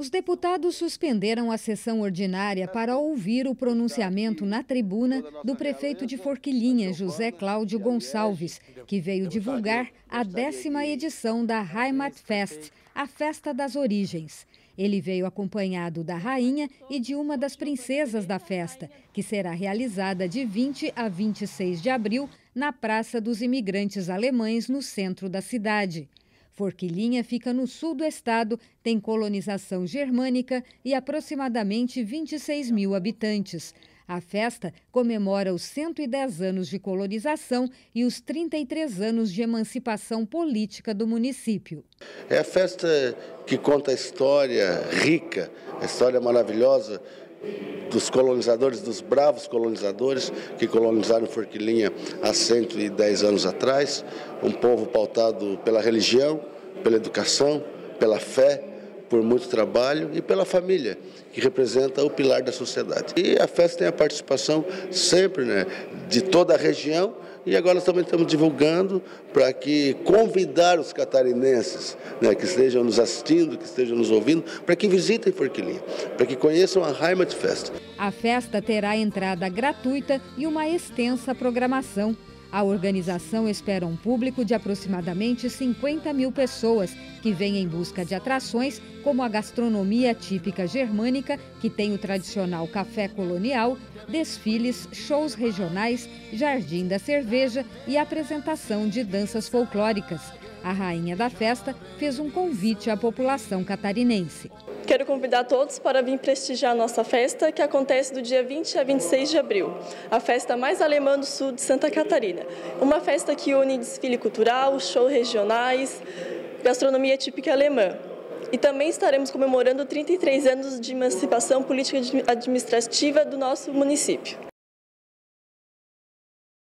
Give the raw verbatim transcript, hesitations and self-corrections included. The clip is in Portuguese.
Os deputados suspenderam a sessão ordinária para ouvir o pronunciamento na tribuna do prefeito de Forquilinha, José Cláudio Gonçalves, que veio divulgar a décima edição da Heimatfest, a Festa das Origens. Ele veio acompanhado da rainha e de uma das princesas da festa, que será realizada de vinte a vinte e seis de abril na Praça dos Imigrantes Alemães, no centro da cidade. Forquilinha fica no sul do estado, tem colonização germânica e aproximadamente vinte e seis mil habitantes. A festa comemora os cento e dez anos de colonização e os trinta e três anos de emancipação política do município. É a festa que conta a história rica, a história maravilhosa dos colonizadores, dos bravos colonizadores que colonizaram Forquilinha há cento e dez anos atrás. Um povo pautado pela religião, pela educação, pela fé, por muito trabalho e pela família, que representa o pilar da sociedade. E a festa tem a participação sempre, né, de toda a região, e agora nós também estamos divulgando para que convidar os catarinenses, né, que estejam nos assistindo, que estejam nos ouvindo, para que visitem Forquilinha, para que conheçam a Heimatfest. A festa terá entrada gratuita e uma extensa programação. A organização espera um público de aproximadamente cinquenta mil pessoas que vêm em busca de atrações como a gastronomia típica germânica, que tem o tradicional café colonial, desfiles, shows regionais, jardim da cerveja e apresentação de danças folclóricas. A rainha da festa fez um convite à população catarinense. Quero convidar todos para vir prestigiar a nossa festa, que acontece do dia vinte a vinte e seis de abril, a festa mais alemã do sul de Santa Catarina. Uma festa que une desfile cultural, shows regionais, gastronomia típica alemã. E também estaremos comemorando trinta e três anos de emancipação política administrativa do nosso município.